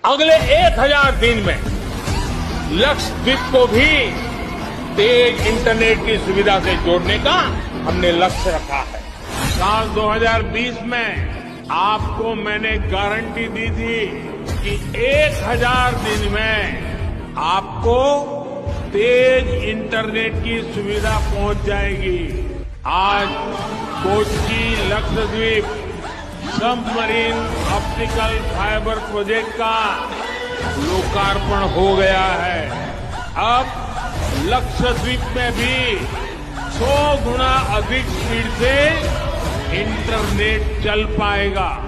अगले 1000 दिन में लक्षद्वीप को भी तेज इंटरनेट की सुविधा से जोड़ने का हमने लक्ष्य रखा है। साल 2020 में आपको मैंने गारंटी दी थी कि 1000 दिन में आपको तेज इंटरनेट की सुविधा पहुंच जाएगी। आज Kochi Lakshadweep submarine optical fibre project का लोकार्पण हो गया है। अब लक्षद्वीप में भी 100 गुना अधिक स्पीड से इंटरनेट चल पाएगा।